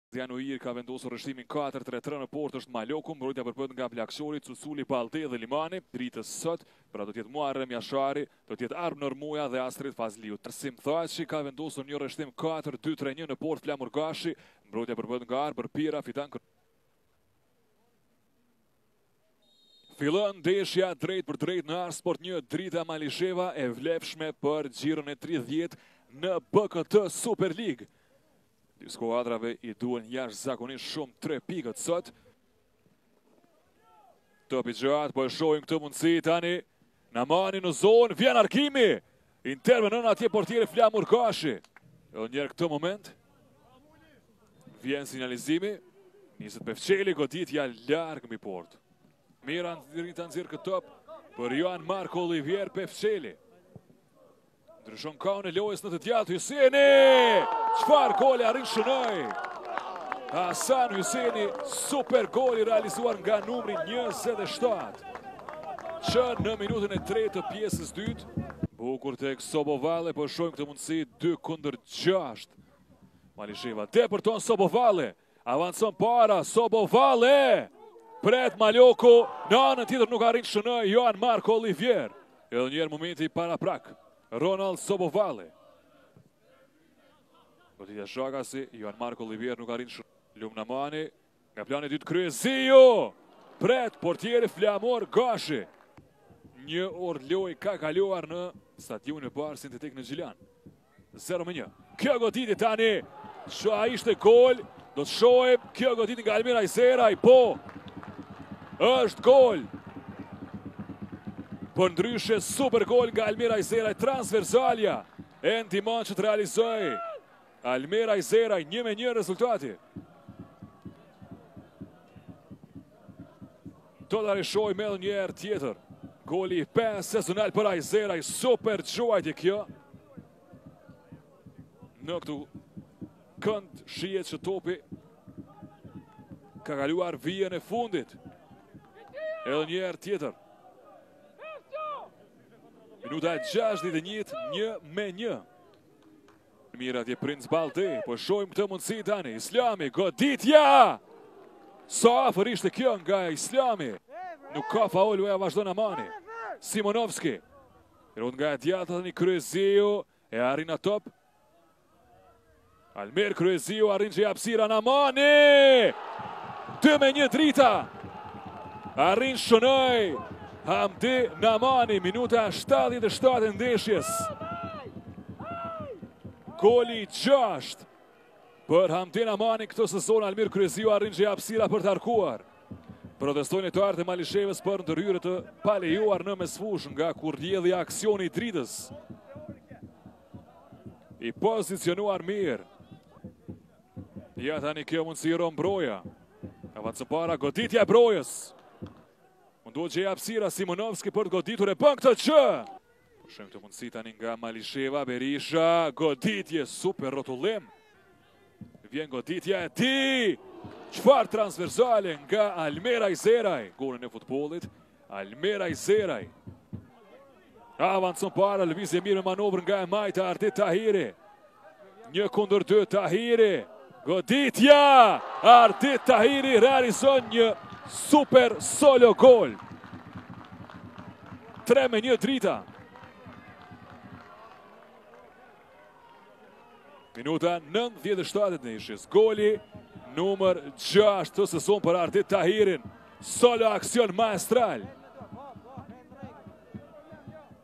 Januir ka vendosur rreshtimin 4-3-3 në portë është Maloku, mbrojtja përpët nga Plakshori, Cusuli, Balde dhe Limani. Dritës sot, pra do tjetë Muarrem Jashari, do tjetë Armnor Muja dhe Astrid Fazliu. Tërsim Thaçi ka vendosur një rreshtim 4-2-3-1 në portë Flamur Gashi, mbrojtja përpët nga Arbër Pira, fitan Fillon ndeshja drejt për drejt në Arsport 1, Drita Malisheva e vlefshme për xhiron e 30 në BKT Super League. Dy skuadrave i duen jashtëzakonisht shumë 3 pikët sot. Topi gjatë, po e shohim këtë mundësi tani. Namani në zonë, vjen Arkimi. Intervenon atje portieri Flamur Gashi. Edhe njerë këtë moment. Vjen sinjalizimi. Niset Pefçeli, goditja larg mbi portë. Mira nxirr këtë top për Joan Marko Olivier Pefçeli. Ndryshon kaun e lojës në të djathtë Hyseni! Çfarë goli arrin shënoi! Hasan Hyseni, super goli realizuar nga numri 27. Që në minutën e 3 të pjesës dytë. Bukur tek Sobovalle, po shohim këtë mundësi 2-6. Malisheva tepërton Sobovalle. Avancon para Sobovalle. Pret Maloku, në anën tjetër nuk arrin shënoi Joan Marko Olivier. Edhe njerë momenti para prak. Ronald Sobovalle. Goditja Shakasi, Joan Marko Olivier nuk arrin shënoi. Lumnamani, nga plani dytë Kryeziu. Pret portieri Flamur Gashi. Një orë lojë ka kaluar në stadionin e parë sintetik në Gjilan. 0-1. Kjo goditje tani, a ishte gol, do të shohim kjo goditje nga Almira Izeraj, po. Është gol. Për ndryshe, super gol nga Almira Izeraj, transversalja. E ndihmon që të realizoj. Almira Izeraj, 1-1 rezultati. Do të rishojmë edhe një herë tjetër. Goli 5 sezonal për Izeraj, super quajtje kjo. Në këtu kënd shihet që topi ka kaluar vijën e fundit. Edhe një herë tjetër. Minuta 61, 1-1. Mirë atje Princ Balde, po shohim këtë mundësi tani. Islami, goditja! Sa afër ishte kjo nga Islami. Nuk ka faul, uja vazhdo Namani. Simonovski. Rrot nga djathtë tani Kryeziu, e arrin top. Almir Kryeziu arrin që hapësira Namani! 2-1 Drita. Arrin shënoi Hamdi Namani, minuta 77 e ndeshjes. Goli 6 për Hamdi Namani këtë sezon. Almir Kryeziu arrin që hapësira për të arkuar. Protestojnë e të artë e Malishevës për ndërhyrje të palejuar në mesfush nga kur rrjedhi aksioni i Dritës. I pozicionuar mirë. Ja tani kjo mundësi Ron Broja. Avancon para, goditja e Brojës. Mundohet që e hapësira Simonovski për të goditur e bën këtë që. Shohim këtë mundësi tani nga Malisheva, Berisha, goditje, super rrotullim. Vjen goditja e tij. Çfarë transversale nga Almira Izeraj. Golin e futbollit, Almira Izeraj. Avancon para, lëvizje mirë me manovrën nga e majta Ardit Tahiri. 1-2 Tahiri. Goditja! Ardit Tahiri realizon një super solo gol. 3-1 Drita. Minuta 97 e ndeshjes. Goli numër 6 të sezon për Ardit Tahirin. Solo aksion maestral.